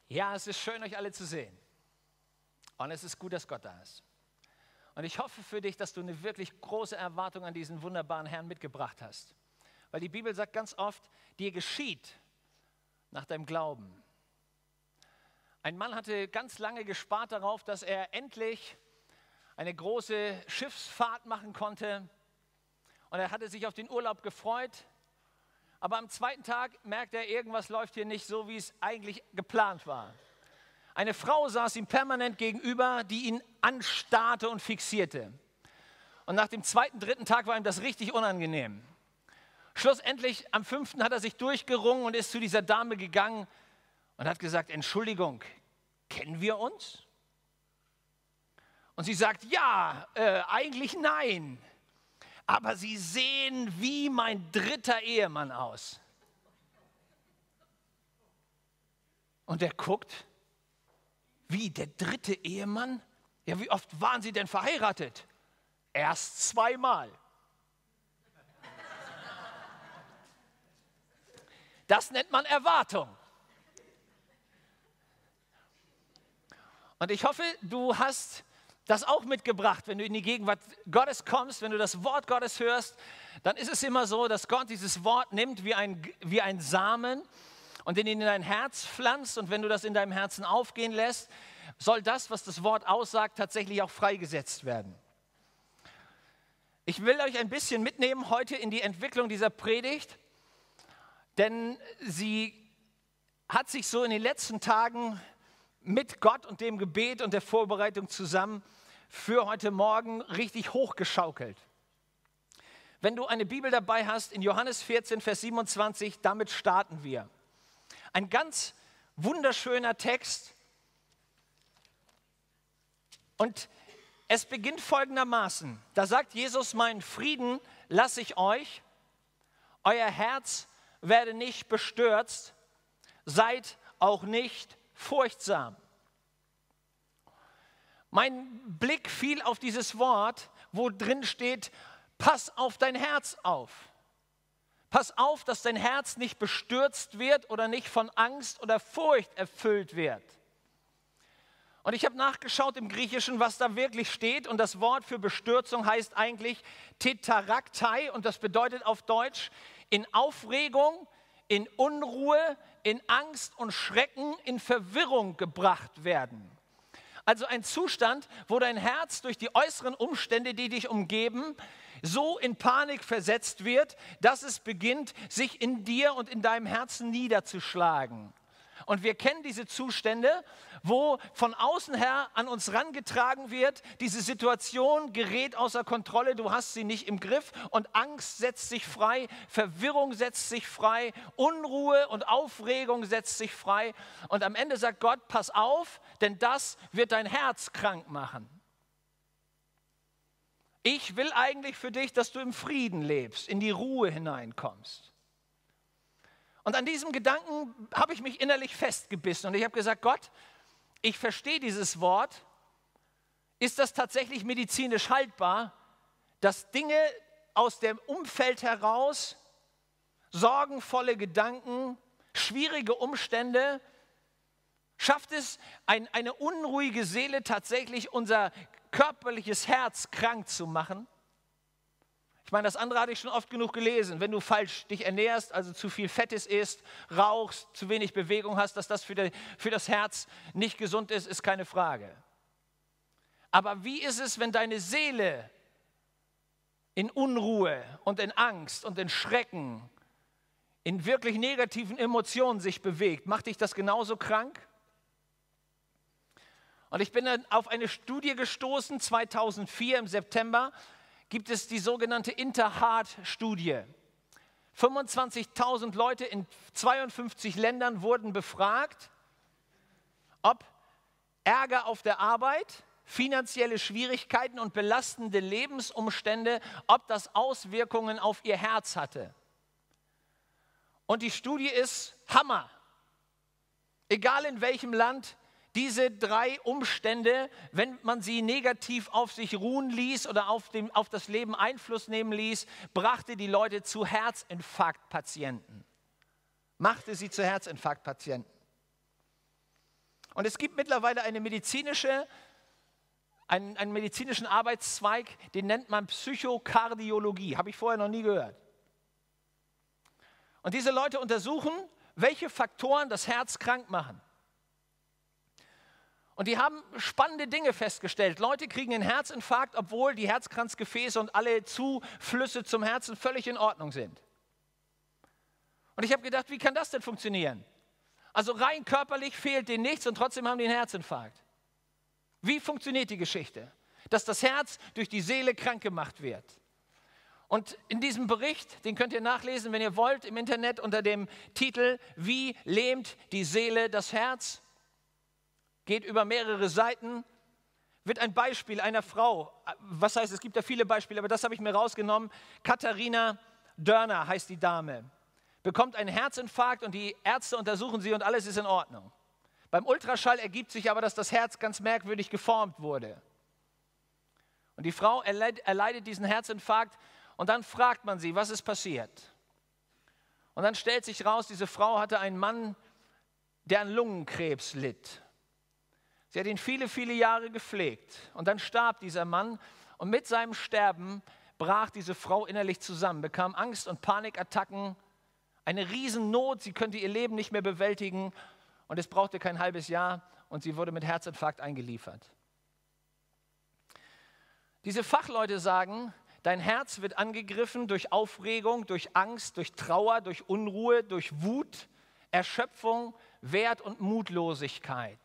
Ja, es ist schön, euch alle zu sehen. Und es ist gut, dass Gott da ist. Und ich hoffe für dich, dass du eine wirklich große Erwartung an diesen wunderbaren Herrn mitgebracht hast. Weil die Bibel sagt ganz oft, dir geschieht nach deinem Glauben. Ein Mann hatte ganz lange gespart darauf, dass er endlich eine große Schiffsfahrt machen konnte. Und er hatte sich auf den Urlaub gefreut. Aber am zweiten Tag merkt er, irgendwas läuft hier nicht so, wie es eigentlich geplant war. Eine Frau saß ihm permanent gegenüber, die ihn anstarrte und fixierte. Und nach dem zweiten, dritten Tag war ihm das richtig unangenehm. Schlussendlich am 5. hat er sich durchgerungen und ist zu dieser Dame gegangen und hat gesagt, Entschuldigung, kennen wir uns? Und sie sagt, ja, eigentlich nein. Aber Sie sehen wie mein dritter Ehemann aus. Und er guckt, wie, der dritte Ehemann? Ja, wie oft waren Sie denn verheiratet? Erst 2-mal. Das nennt man Erwartung. Und ich hoffe, du hast das auch mitgebracht, wenn du in die Gegenwart Gottes kommst, wenn du das Wort Gottes hörst, dann ist es immer so, dass Gott dieses Wort nimmt wie ein Samen und den in dein Herz pflanzt, und wenn du das in deinem Herzen aufgehen lässt, soll das, was das Wort aussagt, tatsächlich auch freigesetzt werden. Ich will euch ein bisschen mitnehmen heute in die Entwicklung dieser Predigt, denn sie hat sich so in den letzten Tagen mit Gott und dem Gebet und der Vorbereitung zusammen für heute Morgen richtig hochgeschaukelt. Wenn du eine Bibel dabei hast, in Johannes 14, Vers 27, damit starten wir. Ein ganz wunderschöner Text. Und es beginnt folgendermaßen. Da sagt Jesus, meinen Frieden lasse ich euch, euer Herz werde nicht bestürzt, seid auch nicht furchtsam. Mein Blick fiel auf dieses Wort, wo drin steht, pass auf dein Herz auf. Pass auf, dass dein Herz nicht bestürzt wird oder nicht von Angst oder Furcht erfüllt wird. Und ich habe nachgeschaut im Griechischen, was da wirklich steht, und das Wort für Bestürzung heißt eigentlich tetaraktai, und das bedeutet auf Deutsch in Aufregung, in Unruhe, in Angst und Schrecken, in Verwirrung gebracht werden. Also ein Zustand, wo dein Herz durch die äußeren Umstände, die dich umgeben, so in Panik versetzt wird, dass es beginnt, sich in dir und in deinem Herzen niederzuschlagen. Und wir kennen diese Zustände, wo von außen her an uns rangetragen wird, diese Situation gerät außer Kontrolle, du hast sie nicht im Griff, und Angst setzt sich frei, Verwirrung setzt sich frei, Unruhe und Aufregung setzt sich frei. Und am Ende sagt Gott, pass auf, denn das wird dein Herz krank machen. Ich will eigentlich für dich, dass du im Frieden lebst, in die Ruhe hineinkommst. Und an diesem Gedanken habe ich mich innerlich festgebissen und ich habe gesagt, Gott, ich verstehe dieses Wort. Ist das tatsächlich medizinisch haltbar, dass Dinge aus dem Umfeld heraus, sorgenvolle Gedanken, schwierige Umstände, schafft es eine unruhige Seele tatsächlich unser körperliches Herz krank zu machen? Ich meine, das andere hatte ich schon oft genug gelesen. Wenn du falsch dich ernährst, also zu viel Fettes isst, rauchst, zu wenig Bewegung hast, dass das für das Herz nicht gesund ist, ist keine Frage. Aber wie ist es, wenn deine Seele in Unruhe und in Angst und in Schrecken, in wirklich negativen Emotionen sich bewegt? Macht dich das genauso krank? Und ich bin dann auf eine Studie gestoßen, 2004 im September, gibt es die sogenannte Interheart-Studie. 25.000 Leute in 52 Ländern wurden befragt, ob Ärger auf der Arbeit, finanzielle Schwierigkeiten und belastende Lebensumstände, ob das Auswirkungen auf ihr Herz hatte. Und die Studie ist Hammer. Egal in welchem Land, diese 3 Umstände, wenn man sie negativ auf sich ruhen ließ oder auf das Leben Einfluss nehmen ließ, brachte die Leute zu Herzinfarktpatienten. Machte sie zu Herzinfarktpatienten. Und es gibt mittlerweile einen medizinischen Arbeitszweig, den nennt man Psychokardiologie. Habe ich vorher noch nie gehört. Und diese Leute untersuchen, welche Faktoren das Herz krank machen. Und die haben spannende Dinge festgestellt. Leute kriegen einen Herzinfarkt, obwohl die Herzkranzgefäße und alle Zuflüsse zum Herzen völlig in Ordnung sind. Und ich habe gedacht, wie kann das denn funktionieren? Also rein körperlich fehlt denen nichts und trotzdem haben die einen Herzinfarkt. Wie funktioniert die Geschichte? Dass das Herz durch die Seele krank gemacht wird. Und in diesem Bericht, den könnt ihr nachlesen, wenn ihr wollt, im Internet unter dem Titel Wie lähmt die Seele das Herz? Geht über mehrere Seiten, wird ein Beispiel einer Frau, was heißt, es gibt ja viele Beispiele, aber das habe ich mir rausgenommen. Katharina Dörner heißt die Dame, bekommt einen Herzinfarkt und die Ärzte untersuchen sie und alles ist in Ordnung. Beim Ultraschall ergibt sich aber, dass das Herz ganz merkwürdig geformt wurde. Und die Frau erleidet diesen Herzinfarkt und dann fragt man sie, was ist passiert? Und dann stellt sich raus, diese Frau hatte einen Mann, der an Lungenkrebs litt. Sie hat ihn viele, viele Jahre gepflegt und dann starb dieser Mann und mit seinem Sterben brach diese Frau innerlich zusammen, bekam Angst- und Panikattacken, eine Riesennot, sie könnte ihr Leben nicht mehr bewältigen und es brauchte kein halbes Jahr und sie wurde mit Herzinfarkt eingeliefert. Diese Fachleute sagen, dein Herz wird angegriffen durch Aufregung, durch Angst, durch Trauer, durch Unruhe, durch Wut, Erschöpfung, Wert und Mutlosigkeit.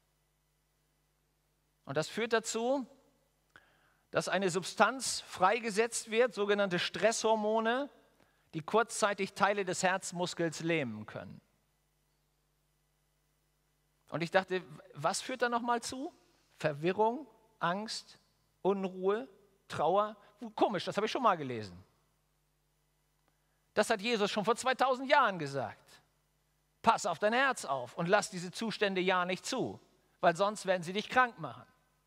Und das führt dazu, dass eine Substanz freigesetzt wird, sogenannte Stresshormone, die kurzzeitig Teile des Herzmuskels lähmen können. Und ich dachte, was führt da nochmal zu? Verwirrung, Angst, Unruhe, Trauer. Komisch, das habe ich schon mal gelesen. Das hat Jesus schon vor 2000 Jahren gesagt. Pass auf dein Herz auf und lass diese Zustände ja nicht zu, weil sonst werden sie dich krank machen.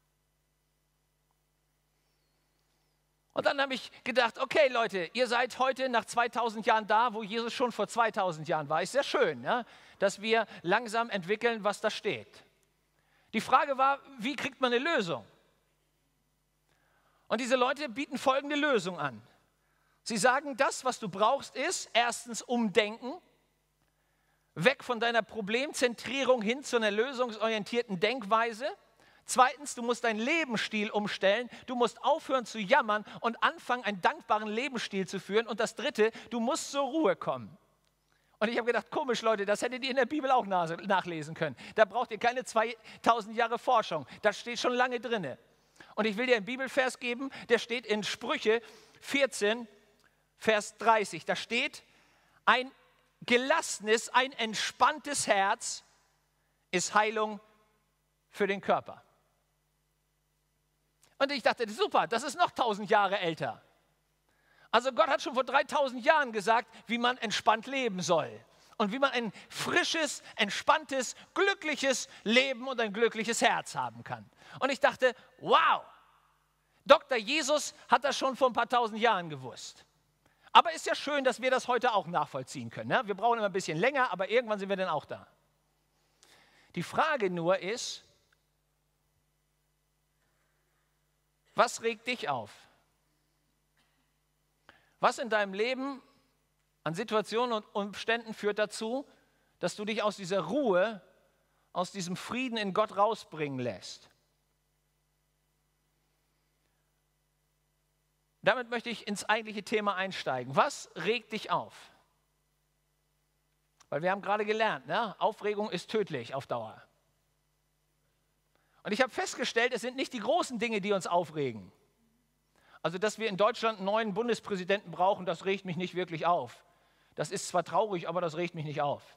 Und dann habe ich gedacht, okay Leute, ihr seid heute nach 2000 Jahren da, wo Jesus schon vor 2000 Jahren war. Ist sehr schön, ja, dass wir langsam entwickeln, was da steht. Die Frage war, wie kriegt man eine Lösung? Und diese Leute bieten folgende Lösung an. Sie sagen, das, was du brauchst, ist erstens umdenken, weg von deiner Problemzentrierung hin zu einer lösungsorientierten Denkweise. Zweitens, du musst deinen Lebensstil umstellen, du musst aufhören zu jammern und anfangen, einen dankbaren Lebensstil zu führen. Und das Dritte, du musst zur Ruhe kommen. Und ich habe gedacht, komisch Leute, das hättet ihr in der Bibel auch nachlesen können. Da braucht ihr keine 2000 Jahre Forschung, das steht schon lange drin. Und ich will dir einen Bibelvers geben, der steht in Sprüche 14, Vers 30. Da steht, ein gelassenes, ein entspanntes Herz ist Heilung für den Körper. Und ich dachte, super, das ist noch 1000 Jahre älter. Also Gott hat schon vor 3000 Jahren gesagt, wie man entspannt leben soll. Und wie man ein frisches, entspanntes, glückliches Leben und ein glückliches Herz haben kann. Und ich dachte, wow, Dr. Jesus hat das schon vor ein paar 1000 Jahren gewusst. Aber ist ja schön, dass wir das heute auch nachvollziehen können. Ne? Wir brauchen immer ein bisschen länger, aber irgendwann sind wir dann auch da. Die Frage nur ist, was regt dich auf? Was in deinem Leben an Situationen und Umständen führt dazu, dass du dich aus dieser Ruhe, aus diesem Frieden in Gott rausbringen lässt? Damit möchte ich ins eigentliche Thema einsteigen. Was regt dich auf? Weil wir haben gerade gelernt, ne? Aufregung ist tödlich auf Dauer. Und ich habe festgestellt, es sind nicht die großen Dinge, die uns aufregen. Also, dass wir in Deutschland einen neuen Bundespräsidenten brauchen, das regt mich nicht wirklich auf. Das ist zwar traurig, aber das regt mich nicht auf.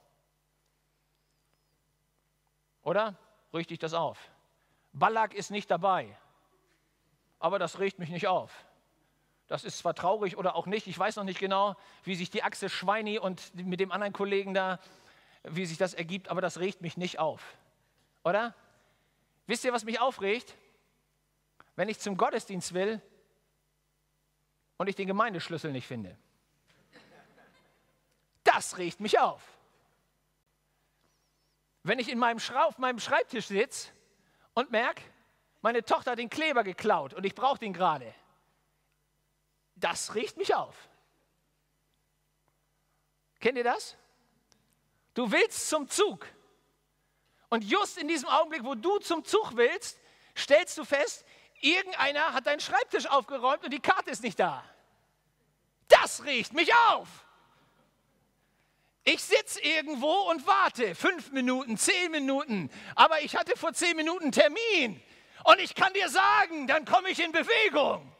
Oder? Regt dich das auf? Ballack ist nicht dabei, aber das regt mich nicht auf. Das ist zwar traurig oder auch nicht, ich weiß noch nicht genau, wie sich die Achse Schweini und mit dem anderen Kollegen da, wie sich das ergibt, aber das regt mich nicht auf. Oder? Wisst ihr, was mich aufregt? Wenn ich zum Gottesdienst will und ich den Gemeindeschlüssel nicht finde. Das regt mich auf. Wenn ich auf meinem Schreibtisch sitze und merke, meine Tochter hat den Kleber geklaut und ich brauche den gerade, das regt mich auf. Kennt ihr das? Du willst zum Zug und just in diesem Augenblick, wo du zum Zug willst, stellst du fest, irgendeiner hat deinen Schreibtisch aufgeräumt und die Karte ist nicht da. Das regt mich auf. Ich sitze irgendwo und warte 5 Minuten, 10 Minuten, aber ich hatte vor 10 Minuten einen Termin und ich kann dir sagen, dann komme ich in Bewegung.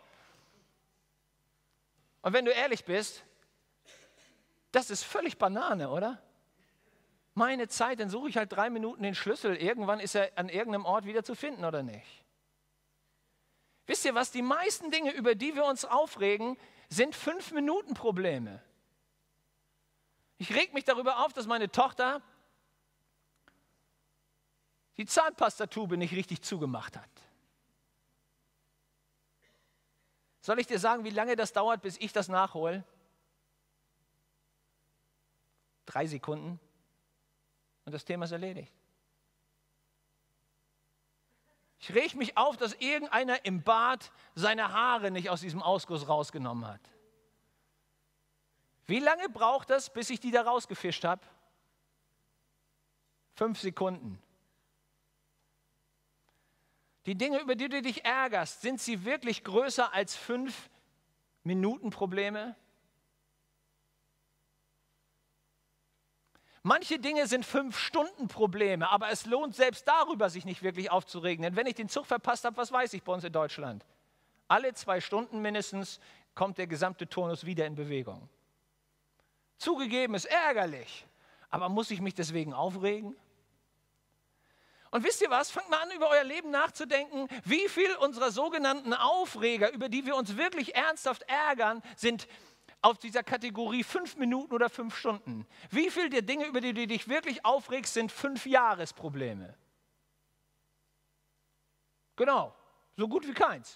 Und wenn du ehrlich bist, das ist völlig Banane, oder? Meine Zeit, dann suche ich halt 3 Minuten den Schlüssel, irgendwann ist er an irgendeinem Ort wieder zu finden oder nicht. Wisst ihr was, die meisten Dinge, über die wir uns aufregen, sind 5-Minuten-Probleme. Ich reg mich darüber auf, dass meine Tochter die Zahnpastatube nicht richtig zugemacht hat. Soll ich dir sagen, wie lange das dauert, bis ich das nachhole? 3 Sekunden und das Thema ist erledigt. Ich reg mich auf, dass irgendeiner im Bad seine Haare nicht aus diesem Ausguss rausgenommen hat. Wie lange braucht das, bis ich die da rausgefischt habe? 5 Sekunden. Die Dinge, über die du dich ärgerst, sind sie wirklich größer als 5-Minuten-Probleme? Manche Dinge sind 5-Stunden-Probleme, aber es lohnt selbst darüber, sich nicht wirklich aufzuregen. Denn wenn ich den Zug verpasst habe, was weiß ich bei uns in Deutschland? Alle 2 Stunden mindestens kommt der gesamte Turnus wieder in Bewegung. Zugegeben, ist ärgerlich, aber muss ich mich deswegen aufregen? Und wisst ihr was? Fangt mal an, über euer Leben nachzudenken. Wie viel unserer sogenannten Aufreger, über die wir uns wirklich ernsthaft ärgern, sind auf dieser Kategorie 5 Minuten oder 5 Stunden? Wie viel der Dinge, über die du dich wirklich aufregst, sind 5-Jahres-Probleme? Genau, so gut wie keins.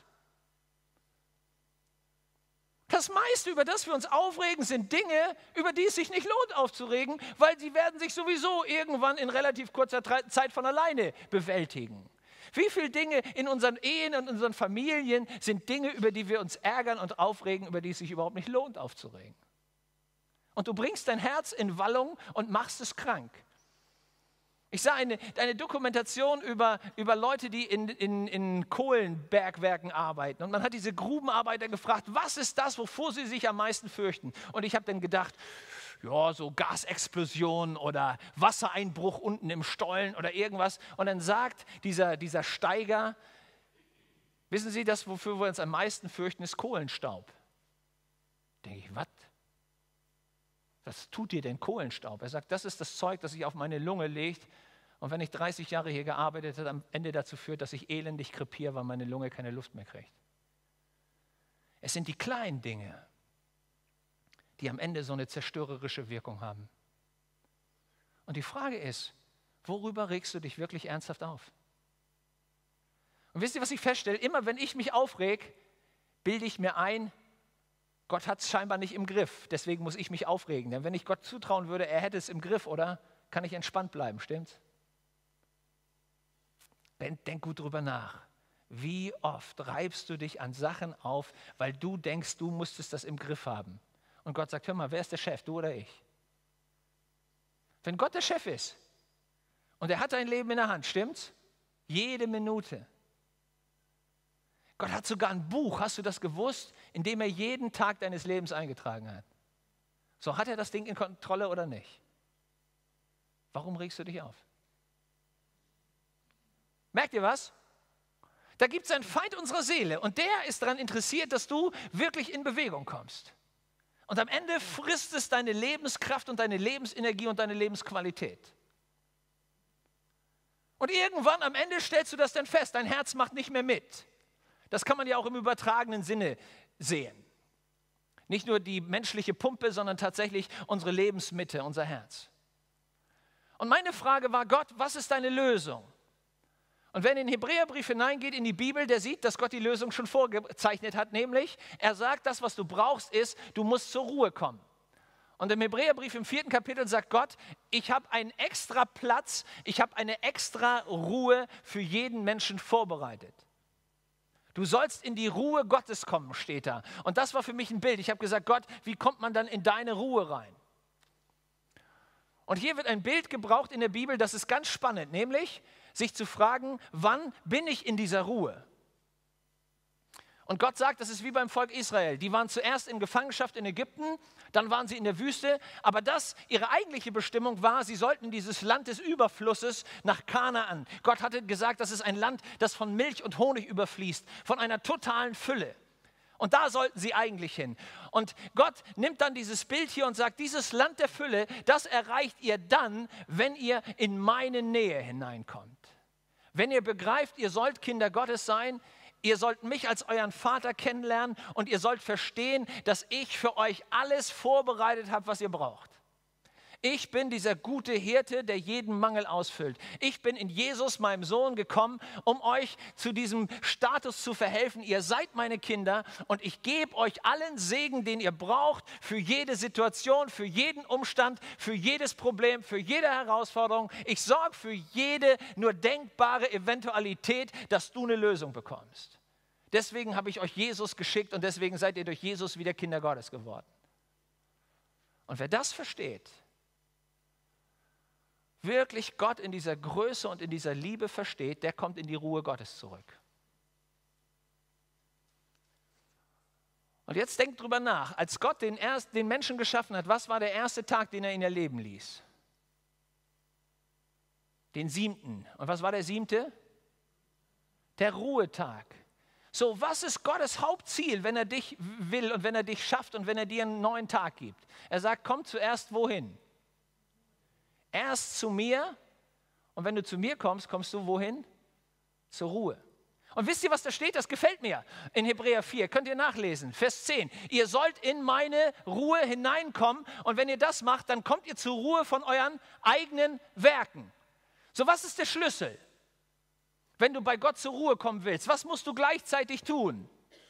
Das meiste, über das wir uns aufregen, sind Dinge, über die es sich nicht lohnt aufzuregen, weil sie werden sich sowieso irgendwann in relativ kurzer Zeit von alleine bewältigen. Wie viele Dinge in unseren Ehen und unseren Familien sind Dinge, über die wir uns ärgern und aufregen, über die es sich überhaupt nicht lohnt aufzuregen? Und du bringst dein Herz in Wallung und machst es krank. Ich sah eine Dokumentation über Leute, die in Kohlenbergwerken arbeiten. Und man hat diese Grubenarbeiter gefragt, was ist das, wovor sie sich am meisten fürchten? Und ich habe dann gedacht, ja, so Gasexplosion oder Wassereinbruch unten im Stollen oder irgendwas. Und dann sagt dieser Steiger, wissen Sie, das, wofür wir uns am meisten fürchten, ist Kohlenstaub. Da denke ich, was? Was tut dir denn Kohlenstaub? Er sagt, das ist das Zeug, das sich auf meine Lunge legt und wenn ich 30 Jahre hier gearbeitet habe, am Ende dazu führt, dass ich elendig krepiere, weil meine Lunge keine Luft mehr kriegt. Es sind die kleinen Dinge, die am Ende so eine zerstörerische Wirkung haben. Und die Frage ist, worüber regst du dich wirklich ernsthaft auf? Und wisst ihr, was ich feststelle? Immer wenn ich mich aufreg, bilde ich mir ein, Gott hat es scheinbar nicht im Griff, deswegen muss ich mich aufregen. Denn wenn ich Gott zutrauen würde, er hätte es im Griff, oder? Kann ich entspannt bleiben, stimmt's? Denk gut drüber nach. Wie oft reibst du dich an Sachen auf, weil du denkst, du musstest das im Griff haben? Und Gott sagt, hör mal, wer ist der Chef, du oder ich? Wenn Gott der Chef ist und er hat dein Leben in der Hand, stimmt's? Jede Minute. Gott hat sogar ein Buch, hast du das gewusst, in dem er jeden Tag deines Lebens eingetragen hat. So, hat er das Ding in Kontrolle oder nicht? Warum regst du dich auf? Merkt ihr was? Da gibt es einen Feind unserer Seele und der ist daran interessiert, dass du wirklich in Bewegung kommst. Und am Ende frisst es deine Lebenskraft und deine Lebensenergie und deine Lebensqualität. Und irgendwann am Ende stellst du das dann fest, dein Herz macht nicht mehr mit. Das kann man ja auch im übertragenen Sinne sehen. Nicht nur die menschliche Pumpe, sondern tatsächlich unsere Lebensmitte, unser Herz. Und meine Frage war, Gott, was ist deine Lösung? Und wenn in den Hebräerbrief hineingeht in die Bibel, der sieht, dass Gott die Lösung schon vorgezeichnet hat, nämlich er sagt, das, was du brauchst, ist, du musst zur Ruhe kommen. Und im Hebräerbrief im 4. Kapitel sagt Gott, ich habe einen extra Platz, ich habe eine extra Ruhe für jeden Menschen vorbereitet. Du sollst in die Ruhe Gottes kommen, steht da. Und das war für mich ein Bild. Ich habe gesagt, Gott, wie kommt man dann in deine Ruhe rein? Und hier wird ein Bild gebraucht in der Bibel, das ist ganz spannend, nämlich sich zu fragen, wann bin ich in dieser Ruhe? Und Gott sagt, das ist wie beim Volk Israel. Die waren zuerst in Gefangenschaft in Ägypten, dann waren sie in der Wüste. Aber ihre eigentliche Bestimmung war, sie sollten dieses Land des Überflusses nach Kanaan. Gott hatte gesagt, das ist ein Land, das von Milch und Honig überfließt, von einer totalen Fülle. Und da sollten sie eigentlich hin. Und Gott nimmt dann dieses Bild hier und sagt, dieses Land der Fülle, das erreicht ihr dann, wenn ihr in meine Nähe hineinkommt. Wenn ihr begreift, ihr sollt Kinder Gottes sein, ihr sollt mich als euren Vater kennenlernen und ihr sollt verstehen, dass ich für euch alles vorbereitet habe, was ihr braucht. Ich bin dieser gute Hirte, der jeden Mangel ausfüllt. Ich bin in Jesus, meinem Sohn, gekommen, um euch zu diesem Status zu verhelfen. Ihr seid meine Kinder und ich gebe euch allen Segen, den ihr braucht, für jede Situation, für jeden Umstand, für jedes Problem, für jede Herausforderung. Ich sorge für jede nur denkbare Eventualität, dass du eine Lösung bekommst. Deswegen habe ich euch Jesus geschickt und deswegen seid ihr durch Jesus wieder Kinder Gottes geworden. Und wer das versteht, wirklich Gott in dieser Größe und in dieser Liebe versteht, der kommt in die Ruhe Gottes zurück. Und jetzt denkt drüber nach, als Gott den Menschen geschaffen hat, was war der erste Tag, den er ihn erleben ließ? Den 7. Und was war der 7.? Der Ruhetag. So, was ist Gottes Hauptziel, wenn er dich will und wenn er dich schafft und wenn er dir einen neuen Tag gibt? Er sagt, komm zuerst wohin? Erst zu mir und wenn du zu mir kommst, kommst du wohin? Zur Ruhe. Und wisst ihr, was da steht? Das gefällt mir. In Hebräer 4, könnt ihr nachlesen, Vers 10. Ihr sollt in meine Ruhe hineinkommen und wenn ihr das macht, dann kommt ihr zur Ruhe von euren eigenen Werken. So, was ist der Schlüssel? Wenn du bei Gott zur Ruhe kommen willst, was musst du gleichzeitig tun?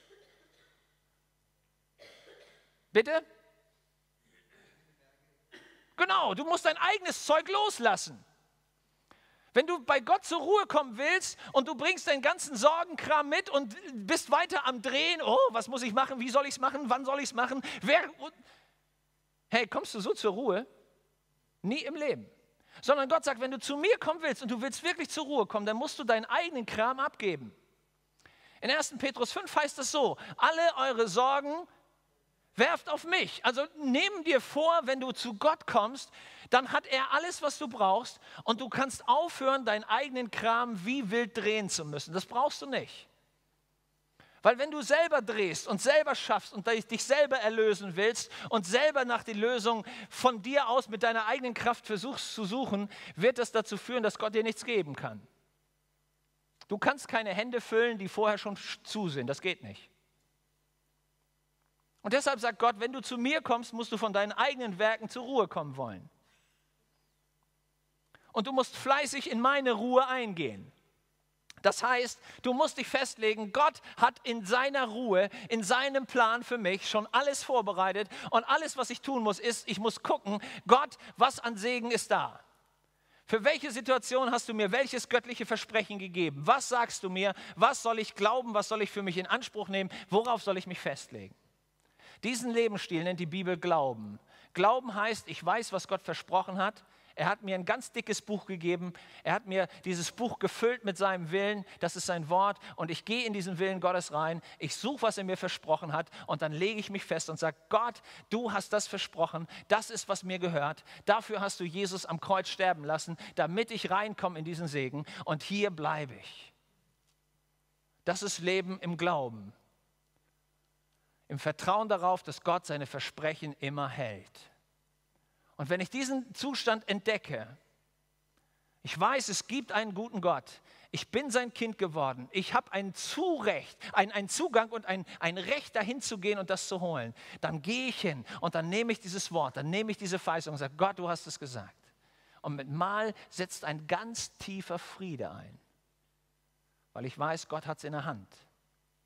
Bitte? Genau, du musst dein eigenes Zeug loslassen. Wenn du bei Gott zur Ruhe kommen willst und du bringst deinen ganzen Sorgenkram mit und bist weiter am Drehen, oh, was muss ich machen, wie soll ich es machen, wann soll ich es machen, hey, kommst du so zur Ruhe? Nie im Leben. Sondern Gott sagt, wenn du zu mir kommen willst und du willst wirklich zur Ruhe kommen, dann musst du deinen eigenen Kram abgeben. In 1. Petrus 5 heißt es so, alle eure Sorgen werft auf mich. Also nimm dir vor, wenn du zu Gott kommst, dann hat er alles, was du brauchst und du kannst aufhören, deinen eigenen Kram wie wild drehen zu müssen. Das brauchst du nicht. Weil wenn du selber drehst und selber schaffst und dich selber erlösen willst und selber nach der Lösung von dir aus mit deiner eigenen Kraft versuchst zu suchen, wird das dazu führen, dass Gott dir nichts geben kann. Du kannst keine Hände füllen, die vorher schon zu sind. Das geht nicht. Und deshalb sagt Gott, wenn du zu mir kommst, musst du von deinen eigenen Werken zur Ruhe kommen wollen. Und du musst fleißig in meine Ruhe eingehen. Das heißt, du musst dich festlegen, Gott hat in seiner Ruhe, in seinem Plan für mich schon alles vorbereitet. Und alles, was ich tun muss, ist, ich muss gucken, Gott, was an Segen ist da? Für welche Situation hast du mir welches göttliche Versprechen gegeben? Was sagst du mir? Was soll ich glauben? Was soll ich für mich in Anspruch nehmen? Worauf soll ich mich festlegen? Diesen Lebensstil nennt die Bibel Glauben. Glauben heißt, ich weiß, was Gott versprochen hat. Er hat mir ein ganz dickes Buch gegeben. Er hat mir dieses Buch gefüllt mit seinem Willen. Das ist sein Wort. Und ich gehe in diesen Willen Gottes rein. Ich suche, was er mir versprochen hat. Und dann lege ich mich fest und sage, Gott, du hast das versprochen. Das ist, was mir gehört. Dafür hast du Jesus am Kreuz sterben lassen, damit ich reinkomme in diesen Segen. Und hier bleibe ich. Das ist Leben im Glauben. Im Vertrauen darauf, dass Gott seine Versprechen immer hält. Und wenn ich diesen Zustand entdecke, ich weiß, es gibt einen guten Gott, ich bin sein Kind geworden, ich habe ein Zugang und ein Recht dahin zu gehen und das zu holen, dann gehe ich hin und dann nehme ich dieses Wort, dann nehme ich diese Verheißung und sage, Gott, du hast es gesagt. Und mit Mal setzt ein ganz tiefer Friede ein, weil ich weiß, Gott hat es in der Hand.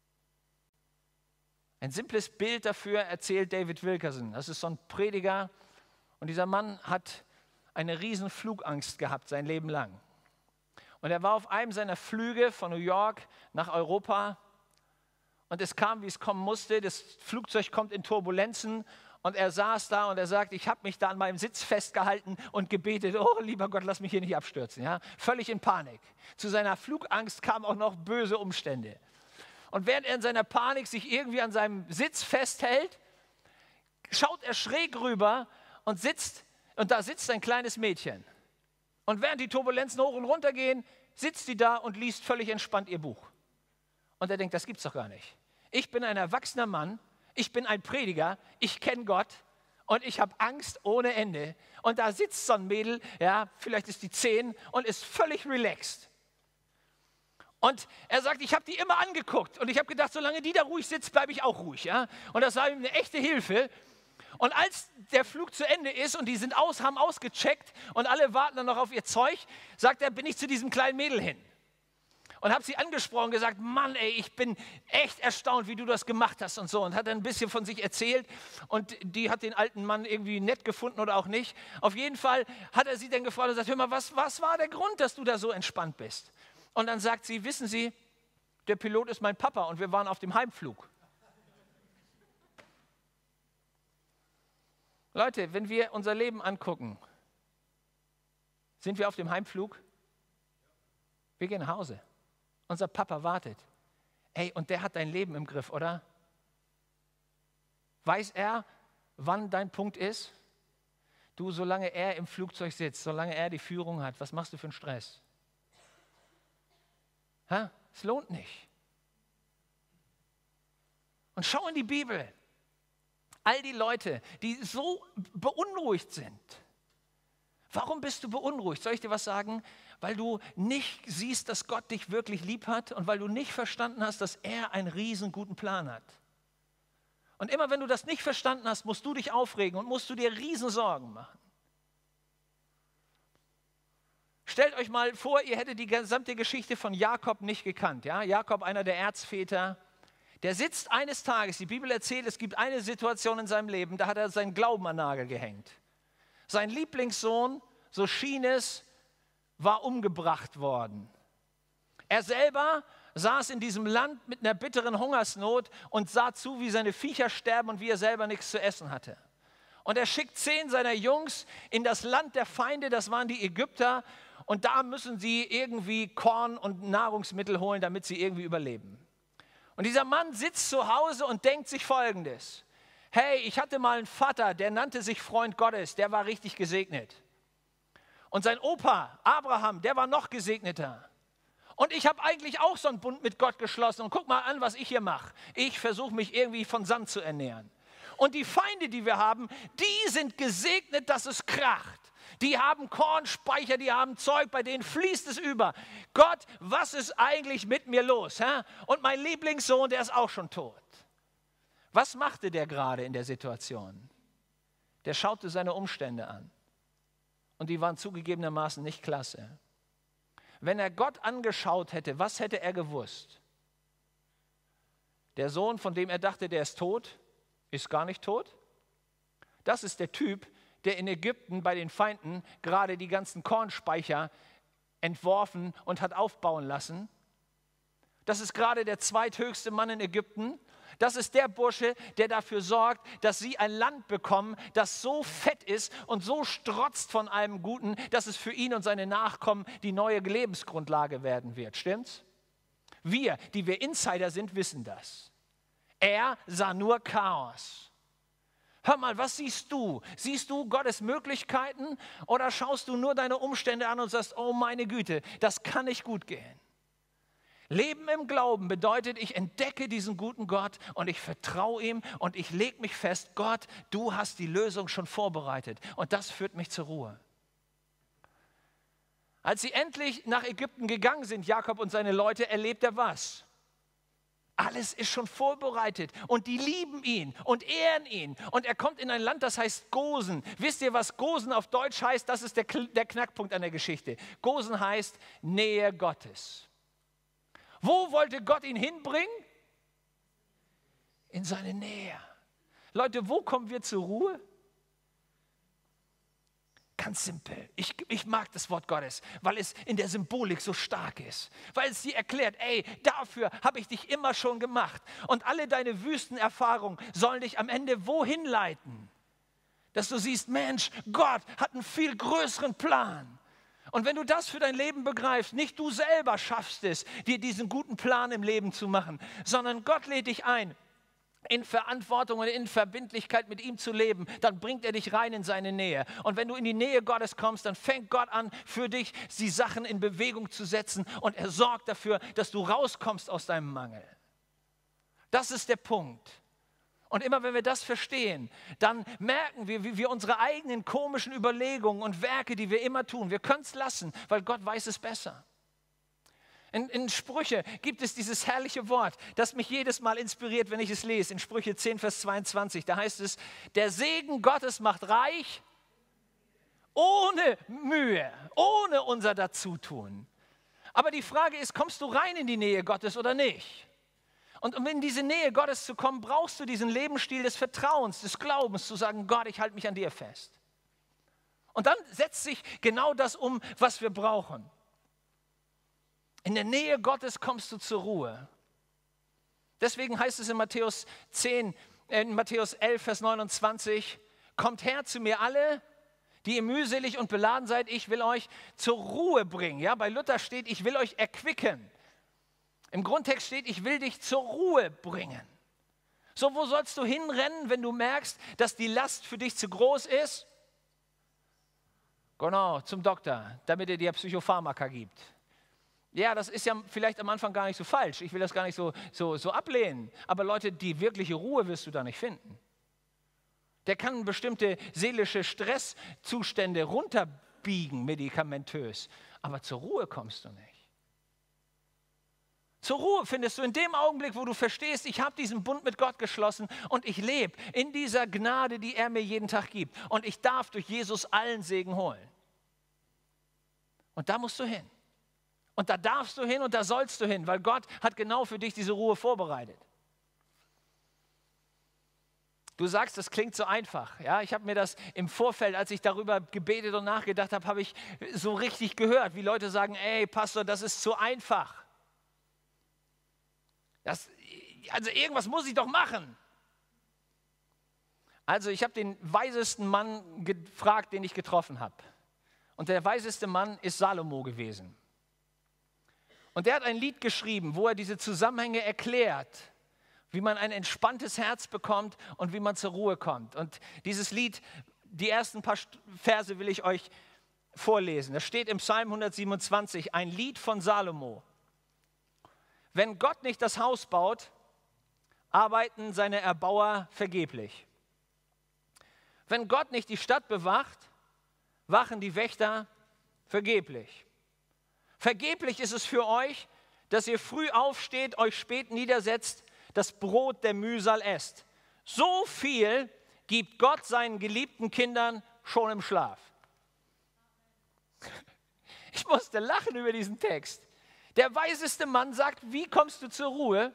Ein simples Bild dafür erzählt David Wilkerson. Das ist so ein Prediger, Und dieser Mann hat eine riesen Flugangst gehabt, sein Leben lang. Und er war auf einem seiner Flüge von New York nach Europa. Und es kam, wie es kommen musste. Das Flugzeug kommt in Turbulenzen. Und er saß da und er sagt, ich habe mich da an meinem Sitz festgehalten und gebetet, oh lieber Gott, lass mich hier nicht abstürzen. Ja? Völlig in Panik. Zu seiner Flugangst kamen auch noch böse Umstände. Und während er in seiner Panik sich irgendwie an seinem Sitz festhält, schaut er schräg rüber und da sitzt ein kleines Mädchen. Und während die Turbulenzen hoch und runter gehen, sitzt sie da und liest völlig entspannt ihr Buch. Und er denkt, das gibt's doch gar nicht. Ich bin ein erwachsener Mann, ich bin ein Prediger, ich kenne Gott und ich habe Angst ohne Ende. Und da sitzt so ein Mädel, ja, vielleicht ist die 10 und ist völlig relaxed. Und er sagt, ich habe die immer angeguckt und ich habe gedacht, solange die da ruhig sitzt, bleibe ich auch ruhig. Ja? Und das war ihm eine echte Hilfe. Und als der Flug zu Ende ist und die haben ausgecheckt und alle warten dann noch auf ihr Zeug, sagt er, bin ich zu diesem kleinen Mädel hin. Und habe sie angesprochen und gesagt, Mann, ey, ich bin echt erstaunt, wie du das gemacht hast und so. Und hat dann ein bisschen von sich erzählt und die hat den alten Mann irgendwie nett gefunden oder auch nicht. Auf jeden Fall hat er sie dann gefragt und gesagt, hör mal, was war der Grund, dass du da so entspannt bist? Und dann sagt sie, wissen Sie, der Pilot ist mein Papa und wir waren auf dem Heimflug. Leute, wenn wir unser Leben angucken, sind wir auf dem Heimflug? Wir gehen nach Hause. Unser Papa wartet. Ey, und der hat dein Leben im Griff, oder? Weiß er, wann dein Punkt ist? Du, solange er im Flugzeug sitzt, solange er die Führung hat, was machst du für einen Stress? Es lohnt nicht. Und schau in die Bibel. All die Leute, die so beunruhigt sind. Warum bist du beunruhigt? Soll ich dir was sagen? Weil du nicht siehst, dass Gott dich wirklich lieb hat und weil du nicht verstanden hast, dass er einen riesen guten Plan hat. Und immer wenn du das nicht verstanden hast, musst du dich aufregen und musst du dir riesen Sorgen machen. Stellt euch mal vor, ihr hättet die gesamte Geschichte von Jakob nicht gekannt. Ja? Jakob, einer der Erzväter, der sitzt eines Tages, die Bibel erzählt, es gibt eine Situation in seinem Leben, da hat er seinen Glauben an den Nagel gehängt. Sein Lieblingssohn, so schien es, war umgebracht worden. Er selber saß in diesem Land mit einer bitteren Hungersnot und sah zu, wie seine Viecher sterben und wie er selber nichts zu essen hatte. Und er schickt 10 seiner Jungs in das Land der Feinde, das waren die Ägypter, und da müssen sie irgendwie Korn und Nahrungsmittel holen, damit sie irgendwie überleben. Und dieser Mann sitzt zu Hause und denkt sich Folgendes: Hey, ich hatte mal einen Vater, der nannte sich Freund Gottes, der war richtig gesegnet. Und sein Opa, Abraham, der war noch gesegneter. Und ich habe eigentlich auch so einen Bund mit Gott geschlossen. Und guck mal an, was ich hier mache. Ich versuche mich irgendwie von Sand zu ernähren. Und die Feinde, die wir haben, die sind gesegnet, dass es kracht. Die haben Kornspeicher, die haben Zeug, bei denen fließt es über. Gott, was ist eigentlich mit mir los? Hä? Und mein Lieblingssohn, der ist auch schon tot. Was machte der gerade in der Situation? Der schaute seine Umstände an. Und die waren zugegebenermaßen nicht klasse. Wenn er Gott angeschaut hätte, was hätte er gewusst? Der Sohn, von dem er dachte, der ist tot, ist gar nicht tot. Das ist der Typ, der in Ägypten bei den Feinden gerade die ganzen Kornspeicher entworfen und hat aufbauen lassen. Das ist gerade der zweithöchste Mann in Ägypten. Das ist der Bursche, der dafür sorgt, dass sie ein Land bekommen, das so fett ist und so strotzt von allem Guten, dass es für ihn und seine Nachkommen die neue Lebensgrundlage werden wird. Stimmt's? Wir, die wir Insider sind, wissen das. Er sah nur Chaos. Hör mal, was siehst du? Siehst du Gottes Möglichkeiten oder schaust du nur deine Umstände an und sagst, oh meine Güte, das kann nicht gut gehen? Leben im Glauben bedeutet, ich entdecke diesen guten Gott und ich vertraue ihm und ich lege mich fest, Gott, du hast die Lösung schon vorbereitet und das führt mich zur Ruhe. Als sie endlich nach Ägypten gegangen sind, Jakob und seine Leute, erlebt er was? Alles ist schon vorbereitet und die lieben ihn und ehren ihn. Und er kommt in ein Land, das heißt Gosen. Wisst ihr, was Gosen auf Deutsch heißt? Das ist der Knackpunkt an der Geschichte. Gosen heißt Nähe Gottes. Wo wollte Gott ihn hinbringen? In seine Nähe. Leute, wo kommen wir zur Ruhe? ganz simpel. Ich mag das Wort Gottes, weil es in der Symbolik so stark ist. Weil es dir erklärt, ey, dafür habe ich dich immer schon gemacht. Und alle deine Wüstenerfahrungen sollen dich am Ende wohin leiten? Dass du siehst, Mensch, Gott hat einen viel größeren Plan. Und wenn du das für dein Leben begreifst, nicht du selber schaffst es, dir diesen guten Plan im Leben zu machen, sondern Gott lädt dich ein, in Verantwortung und in Verbindlichkeit mit ihm zu leben, dann bringt er dich rein in seine Nähe. Und wenn du in die Nähe Gottes kommst, dann fängt Gott an, für dich die Sachen in Bewegung zu setzen und er sorgt dafür, dass du rauskommst aus deinem Mangel. Das ist der Punkt. Und immer wenn wir das verstehen, dann merken wir, wie wir unsere eigenen komischen Überlegungen und Werke, die wir immer tun, wir können es lassen, weil Gott weiß es besser. In Sprüche gibt es dieses herrliche Wort, das mich jedes Mal inspiriert, wenn ich es lese. In Sprüche 10, Vers 22, da heißt es, der Segen Gottes macht reich, ohne Mühe, ohne unser Dazutun. Aber die Frage ist, kommst du rein in die Nähe Gottes oder nicht? Und um in diese Nähe Gottes zu kommen, brauchst du diesen Lebensstil des Vertrauens, des Glaubens, zu sagen, Gott, ich halte mich an dir fest. Und dann setzt sich genau das um, was wir brauchen. In der Nähe Gottes kommst du zur Ruhe. Deswegen heißt es in Matthäus 11, Vers 29, kommt her zu mir alle, die ihr mühselig und beladen seid, ich will euch zur Ruhe bringen. Ja, bei Luther steht, ich will euch erquicken. Im Grundtext steht, ich will dich zur Ruhe bringen. So, wo sollst du hinrennen, wenn du merkst, dass die Last für dich zu groß ist? Genau, zum Doktor, damit er dir Psychopharmaka gibt. Ja, das ist ja vielleicht am Anfang gar nicht so falsch. Ich will das gar nicht so ablehnen. Aber Leute, die wirkliche Ruhe wirst du da nicht finden. Der kann bestimmte seelische Stresszustände runterbiegen, medikamentös. Aber zur Ruhe kommst du nicht. Zur Ruhe findest du in dem Augenblick, wo du verstehst, ich habe diesen Bund mit Gott geschlossen und ich lebe in dieser Gnade, die er mir jeden Tag gibt. Und ich darf durch Jesus allen Segen holen. Und da musst du hin. Und da darfst du hin und da sollst du hin, weil Gott hat genau für dich diese Ruhe vorbereitet. Du sagst, das klingt so einfach. Ja, ich habe mir das im Vorfeld, als ich darüber gebetet und nachgedacht habe, habe ich so richtig gehört, wie Leute sagen, ey Pastor, das ist zu einfach. Also irgendwas muss ich doch machen. Also ich habe den weisesten Mann gefragt, den ich getroffen habe. Und der weiseste Mann ist Salomo gewesen. Und der hat ein Lied geschrieben, wo er diese Zusammenhänge erklärt, wie man ein entspanntes Herz bekommt und wie man zur Ruhe kommt. Und dieses Lied, die ersten paar Verse will ich euch vorlesen. Das steht im Psalm 127, ein Lied von Salomo. Wenn Gott nicht das Haus baut, arbeiten seine Erbauer vergeblich. Wenn Gott nicht die Stadt bewacht, wachen die Wächter vergeblich. Vergeblich ist es für euch, dass ihr früh aufsteht, euch spät niedersetzt, das Brot der Mühsal esst. So viel gibt Gott seinen geliebten Kindern schon im Schlaf. Ich musste lachen über diesen Text. Der weiseste Mann sagt, wie kommst du zur Ruhe?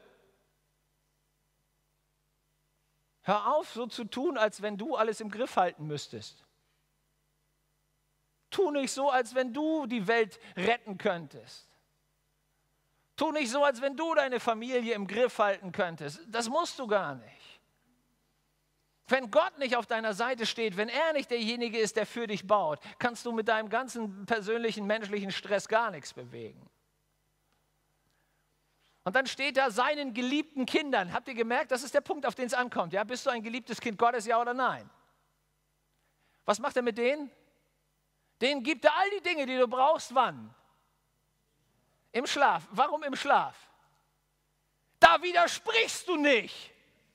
Hör auf, so zu tun, als wenn du alles im Griff halten müsstest. Tu nicht so, als wenn du die Welt retten könntest. Tu nicht so, als wenn du deine Familie im Griff halten könntest. Das musst du gar nicht. Wenn Gott nicht auf deiner Seite steht, wenn er nicht derjenige ist, der für dich baut, kannst du mit deinem ganzen persönlichen, menschlichen Stress gar nichts bewegen. Und dann steht da seinen geliebten Kindern. Habt ihr gemerkt, das ist der Punkt, auf den es ankommt. Ja? Bist du ein geliebtes Kind Gottes, ja oder nein? Was macht er mit denen? Denen gibt er all die Dinge, die du brauchst, wann? Im Schlaf. Warum im Schlaf? Da widersprichst du nicht.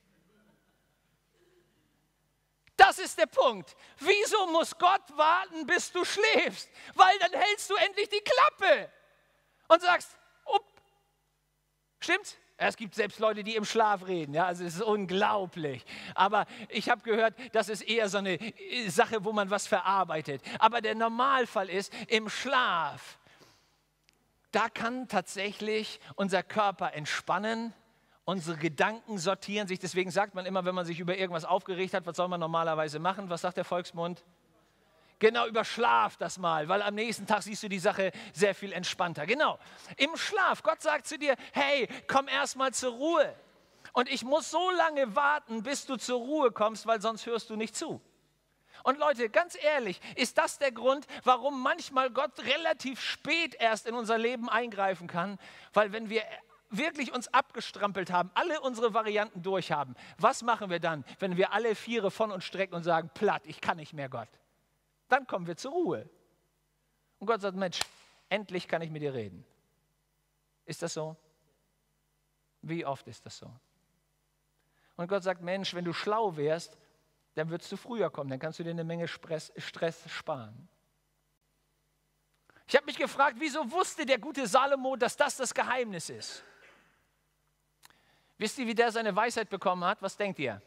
Das ist der Punkt. Wieso muss Gott warten, bis du schläfst? Weil dann hältst du endlich die Klappe und sagst, stimmt's? Es gibt selbst Leute, die im Schlaf reden. Ja, also es ist unglaublich. Aber ich habe gehört, das ist eher so eine Sache, wo man was verarbeitet. Aber der Normalfall ist, im Schlaf, da kann tatsächlich unser Körper entspannen, unsere Gedanken sortieren sich. Deswegen sagt man immer, wenn man sich über irgendwas aufgeregt hat, was soll man normalerweise machen? Was sagt der Volksmund? Genau, überschlaf das mal, weil am nächsten Tag siehst du die Sache sehr viel entspannter. Genau, im Schlaf. Gott sagt zu dir, hey, komm erst mal zur Ruhe. Und ich muss so lange warten, bis du zur Ruhe kommst, weil sonst hörst du nicht zu. Und Leute, ganz ehrlich, ist das der Grund, warum manchmal Gott relativ spät erst in unser Leben eingreifen kann? Weil wenn wir wirklich uns abgestrampelt haben, alle unsere Varianten durchhaben, was machen wir dann, wenn wir alle Viere von uns strecken und sagen, platt, ich kann nicht mehr, Gott? Dann kommen wir zur Ruhe. Und Gott sagt, Mensch, endlich kann ich mit dir reden. Ist das so? Wie oft ist das so? Und Gott sagt, Mensch, wenn du schlau wärst, dann würdest du früher kommen, dann kannst du dir eine Menge Stress sparen. Ich habe mich gefragt, wieso wusste der gute Salomo, dass das Geheimnis ist? Wisst ihr, wie der seine Weisheit bekommen hat? Was denkt ihr?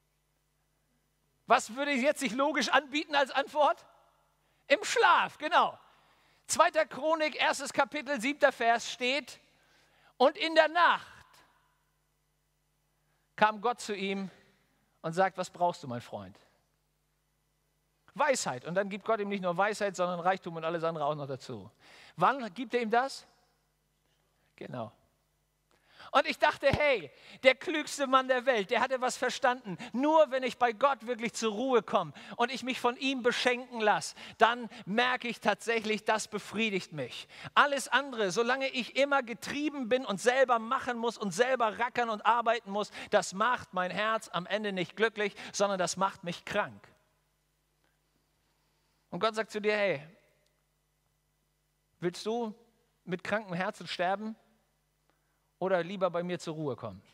Was würde jetzt sich logisch anbieten als Antwort? Im Schlaf, genau. 2. Chronik, 1. Kapitel, 7. Vers steht, und in der Nacht kam Gott zu ihm und sagt, was brauchst du, mein Freund? Weisheit. Und dann gibt Gott ihm nicht nur Weisheit, sondern Reichtum und alles andere auch noch dazu. Wann gibt er ihm das? Genau. Und ich dachte, hey, der klügste Mann der Welt, der hatte was verstanden. Nur wenn ich bei Gott wirklich zur Ruhe komme und ich mich von ihm beschenken lasse, dann merke ich tatsächlich, das befriedigt mich. Alles andere, solange ich immer getrieben bin und selber machen muss und selber rackern und arbeiten muss, das macht mein Herz am Ende nicht glücklich, sondern das macht mich krank. Und Gott sagt zu dir, hey, willst du mit krankem Herzen sterben? Oder lieber bei mir zur Ruhe kommen.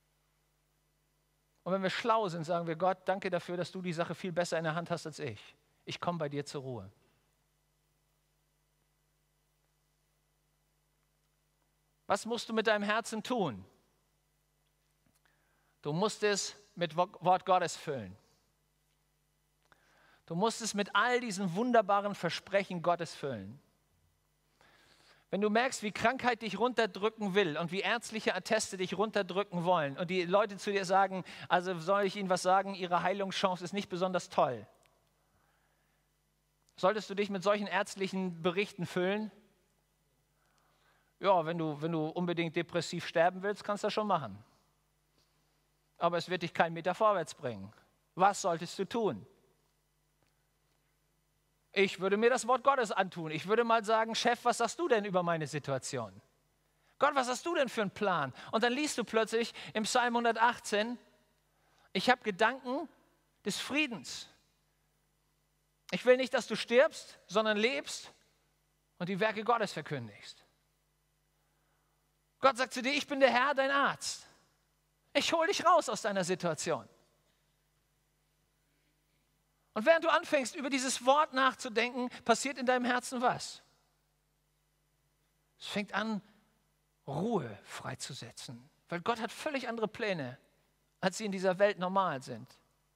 Und wenn wir schlau sind, sagen wir, Gott, danke dafür, dass du die Sache viel besser in der Hand hast als ich. Ich komme bei dir zur Ruhe. Was musst du mit deinem Herzen tun? Du musst es mit Wort Gottes füllen. Du musst es mit all diesen wunderbaren Versprechen Gottes füllen. Wenn du merkst, wie Krankheit dich runterdrücken will und wie ärztliche Atteste dich runterdrücken wollen und die Leute zu dir sagen, also soll ich ihnen was sagen, ihre Heilungschance ist nicht besonders toll. Solltest du dich mit solchen ärztlichen Berichten füllen? Ja, wenn du unbedingt depressiv sterben willst, kannst du das schon machen. Aber es wird dich keinen Meter vorwärts bringen. Was solltest du tun? Ich würde mir das Wort Gottes antun. Ich würde mal sagen, Chef, was sagst du denn über meine Situation? Gott, was hast du denn für einen Plan? Und dann liest du plötzlich im Psalm 118, ich habe Gedanken des Friedens. Ich will nicht, dass du stirbst, sondern lebst und die Werke Gottes verkündigst. Gott sagt zu dir, ich bin der Herr, dein Arzt. Ich hole dich raus aus deiner Situation. Und während du anfängst, über dieses Wort nachzudenken, passiert in deinem Herzen was? Es fängt an, Ruhe freizusetzen. Weil Gott hat völlig andere Pläne, als sie in dieser Welt normal sind.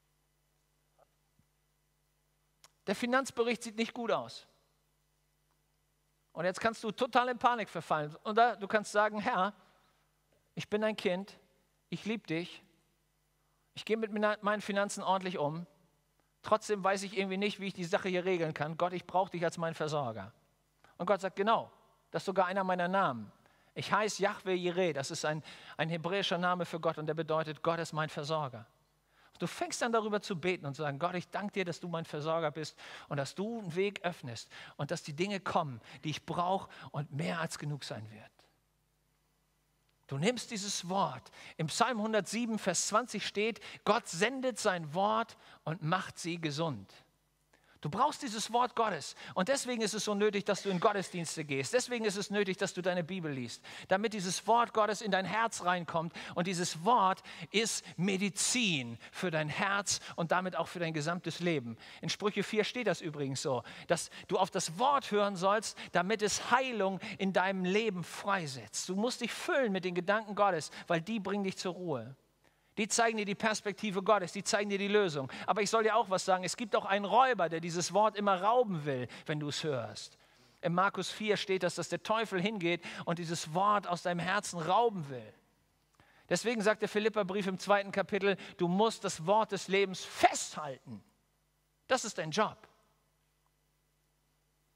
Der Finanzbericht sieht nicht gut aus. Und jetzt kannst du total in Panik verfallen. Und du kannst sagen, Herr, ich bin dein Kind, ich liebe dich, ich gehe mit meinen Finanzen ordentlich um. Trotzdem weiß ich irgendwie nicht, wie ich die Sache hier regeln kann. Gott, ich brauche dich als meinen Versorger. Und Gott sagt, genau, das ist sogar einer meiner Namen. Ich heiße Jahwe Jireh, das ist ein hebräischer Name für Gott und der bedeutet, Gott ist mein Versorger. Du fängst dann darüber zu beten und zu sagen, Gott, ich danke dir, dass du mein Versorger bist und dass du einen Weg öffnest und dass die Dinge kommen, die ich brauche und mehr als genug sein wird. Du nimmst dieses Wort. Im Psalm 107, Vers 20 steht, Gott sendet sein Wort und macht sie gesund. Du brauchst dieses Wort Gottes und deswegen ist es so nötig, dass du in Gottesdienste gehst. Deswegen ist es nötig, dass du deine Bibel liest, damit dieses Wort Gottes in dein Herz reinkommt und dieses Wort ist Medizin für dein Herz und damit auch für dein gesamtes Leben. In Sprüche 4 steht das übrigens so, dass du auf das Wort hören sollst, damit es Heilung in deinem Leben freisetzt. Du musst dich füllen mit den Gedanken Gottes, weil die bringen dich zur Ruhe. Die zeigen dir die Perspektive Gottes, die zeigen dir die Lösung. Aber ich soll dir auch was sagen, es gibt auch einen Räuber, der dieses Wort immer rauben will, wenn du es hörst. In Markus 4 steht das, dass der Teufel hingeht und dieses Wort aus deinem Herzen rauben will. Deswegen sagt der Philipperbrief im 2. Kapitel, du musst das Wort des Lebens festhalten. Das ist dein Job.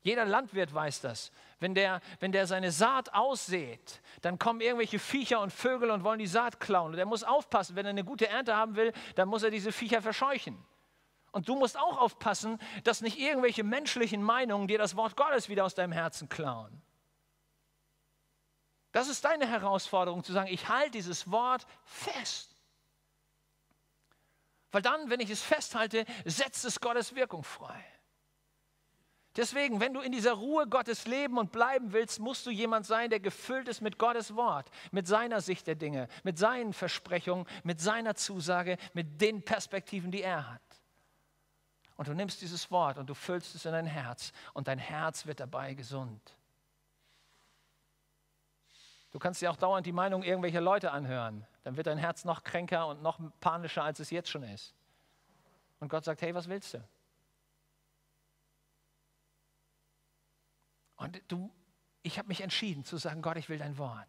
Jeder Landwirt weiß das. Wenn der seine Saat aussät, dann kommen irgendwelche Viecher und Vögel und wollen die Saat klauen. Und er muss aufpassen, wenn er eine gute Ernte haben will, dann muss er diese Viecher verscheuchen. Und du musst auch aufpassen, dass nicht irgendwelche menschlichen Meinungen dir das Wort Gottes wieder aus deinem Herzen klauen. Das ist deine Herausforderung, zu sagen, ich halte dieses Wort fest. Weil dann, wenn ich es festhalte, setzt es Gottes Wirkung frei. Deswegen, wenn du in dieser Ruhe Gottes leben und bleiben willst, musst du jemand sein, der gefüllt ist mit Gottes Wort, mit seiner Sicht der Dinge, mit seinen Versprechungen, mit seiner Zusage, mit den Perspektiven, die er hat. Und du nimmst dieses Wort und du füllst es in dein Herz und dein Herz wird dabei gesund. Du kannst dir auch dauernd die Meinung irgendwelcher Leute anhören. Dann wird dein Herz noch kränker und noch panischer, als es jetzt schon ist. Und Gott sagt, hey, was willst du? Und ich habe mich entschieden zu sagen, Gott, ich will dein Wort.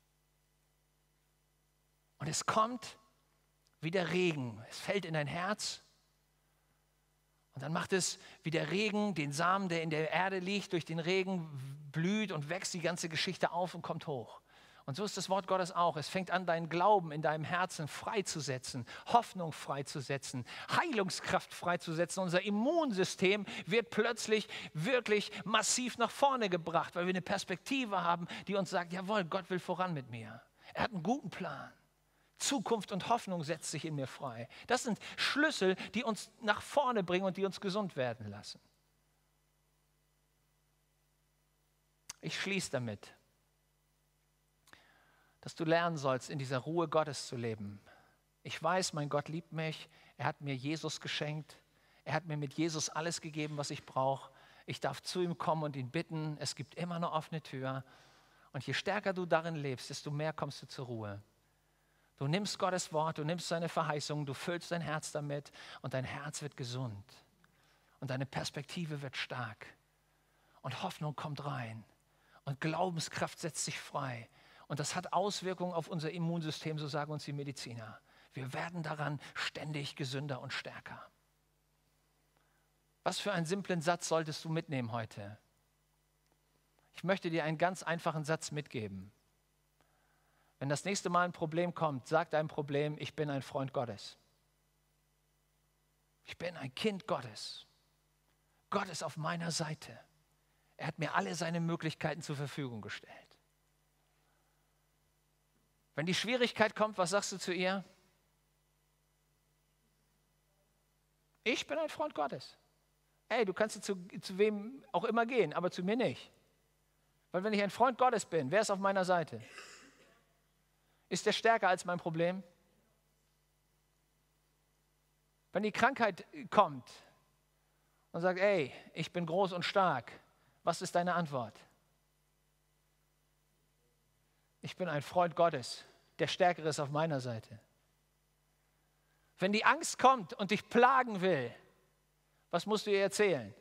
Und es kommt wie der Regen. Es fällt in dein Herz. Und dann macht es wie der Regen, den Samen, der in der Erde liegt, durch den Regen blüht und wächst die ganze Geschichte auf und kommt hoch. Und so ist das Wort Gottes auch. Es fängt an, deinen Glauben in deinem Herzen freizusetzen, Hoffnung freizusetzen, Heilungskraft freizusetzen. Unser Immunsystem wird plötzlich wirklich massiv nach vorne gebracht, weil wir eine Perspektive haben, die uns sagt, jawohl, Gott will voran mit mir. Er hat einen guten Plan. Zukunft und Hoffnung setzt sich in mir frei. Das sind Schlüssel, die uns nach vorne bringen und die uns gesund werden lassen. Ich schließe damit, dass du lernen sollst, in dieser Ruhe Gottes zu leben. Ich weiß, mein Gott liebt mich. Er hat mir Jesus geschenkt. Er hat mir mit Jesus alles gegeben, was ich brauche. Ich darf zu ihm kommen und ihn bitten. Es gibt immer eine offene Tür. Und je stärker du darin lebst, desto mehr kommst du zur Ruhe. Du nimmst Gottes Wort, du nimmst seine Verheißungen, du füllst dein Herz damit und dein Herz wird gesund. Und deine Perspektive wird stark. Und Hoffnung kommt rein. Und Glaubenskraft setzt sich frei. Und das hat Auswirkungen auf unser Immunsystem, so sagen uns die Mediziner. Wir werden daran ständig gesünder und stärker. Was für einen simplen Satz solltest du mitnehmen heute? Ich möchte dir einen ganz einfachen Satz mitgeben. Wenn das nächste Mal ein Problem kommt, sag deinem Problem, ich bin ein Freund Gottes. Ich bin ein Kind Gottes. Gott ist auf meiner Seite. Er hat mir alle seine Möglichkeiten zur Verfügung gestellt. Wenn die Schwierigkeit kommt, was sagst du zu ihr? Ich bin ein Freund Gottes. Ey, du kannst zu wem auch immer gehen, aber zu mir nicht. Weil wenn ich ein Freund Gottes bin, wer ist auf meiner Seite? Ist der stärker als mein Problem? Wenn die Krankheit kommt und sagt, ey, ich bin groß und stark, was ist deine Antwort? Ich bin ein Freund Gottes, der Stärkere ist auf meiner Seite. Wenn die Angst kommt und dich plagen will, was musst du ihr erzählen?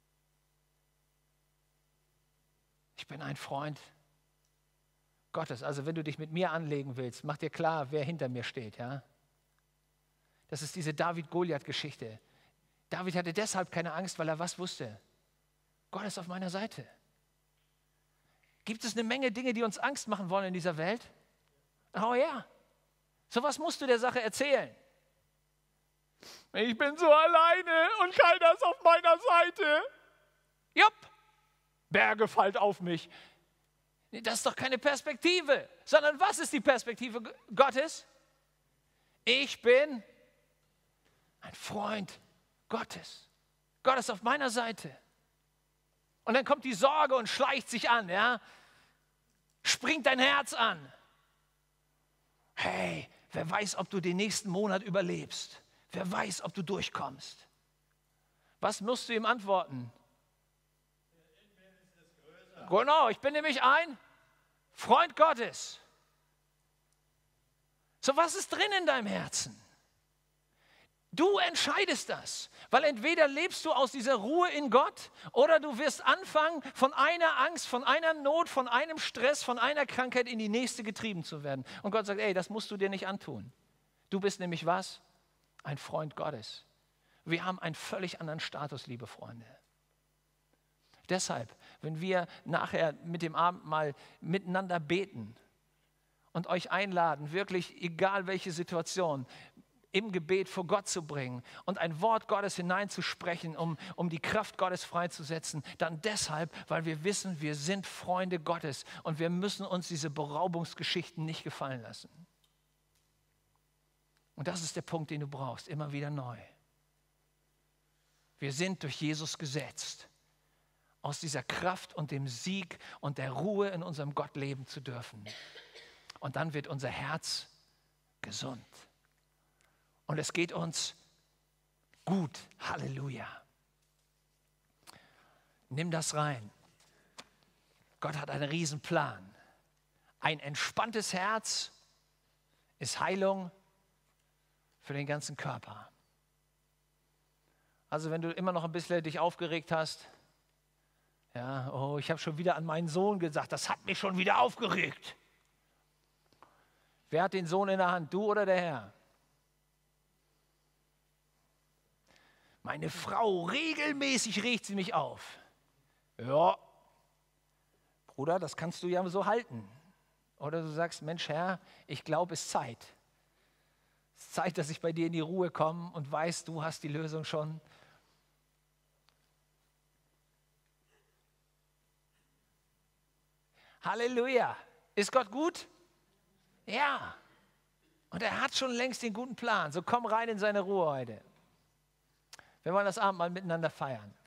Ich bin ein Freund Gottes. Also wenn du dich mit mir anlegen willst, mach dir klar, wer hinter mir steht. Ja? Das ist diese David-Goliath-Geschichte. David hatte deshalb keine Angst, weil er was wusste? Gott ist auf meiner Seite. Gibt es eine Menge Dinge, die uns Angst machen wollen in dieser Welt? Oh ja. So was musst du der Sache erzählen. Ich bin so alleine und keiner ist auf meiner Seite. Jupp, Berge fallen auf mich. Das ist doch keine Perspektive, sondern was ist die Perspektive Gottes? Ich bin ein Freund Gottes. Gott ist auf meiner Seite. Und dann kommt die Sorge und schleicht sich an, ja? Springt dein Herz an. Hey, wer weiß, ob du den nächsten Monat überlebst? Wer weiß, ob du durchkommst? Was musst du ihm antworten? Genau, ich bin nämlich ein Freund Gottes. So, was ist drin in deinem Herzen? Du entscheidest das, weil entweder lebst du aus dieser Ruhe in Gott oder du wirst anfangen, von einer Angst, von einer Not, von einem Stress, von einer Krankheit in die nächste getrieben zu werden. Und Gott sagt, ey, das musst du dir nicht antun. Du bist nämlich was? Ein Freund Gottes. Wir haben einen völlig anderen Status, liebe Freunde. Deshalb, wenn wir nachher mit dem Abendmahl miteinander beten und euch einladen, wirklich, egal welche Situation, im Gebet vor Gott zu bringen und ein Wort Gottes hineinzusprechen, um die Kraft Gottes freizusetzen, dann deshalb, weil wir wissen, wir sind Freunde Gottes und wir müssen uns diese Beraubungsgeschichten nicht gefallen lassen. Und das ist der Punkt, den du brauchst, immer wieder neu. Wir sind durch Jesus gesetzt, aus dieser Kraft und dem Sieg und der Ruhe in unserem Gott leben zu dürfen. Und dann wird unser Herz gesund. Und es geht uns gut. Halleluja. Nimm das rein. Gott hat einen Riesenplan. Ein entspanntes Herz ist Heilung für den ganzen Körper. Also wenn du immer noch ein bisschen dich aufgeregt hast, ja, oh, ich habe schon wieder an meinen Sohn gesagt, das hat mich schon wieder aufgeregt. Wer hat den Sohn in der Hand, du oder der Herr? Meine Frau, regelmäßig regt sie mich auf. Ja, Bruder, das kannst du ja so halten. Oder du sagst, Mensch, Herr, ich glaube, es ist Zeit. Es ist Zeit, dass ich bei dir in die Ruhe komme und weiß, du hast die Lösung schon. Halleluja. Ist Gott gut? Ja. Und er hat schon längst den guten Plan. So komm rein in seine Ruhe heute. Wir wollen das Abendmahl miteinander feiern.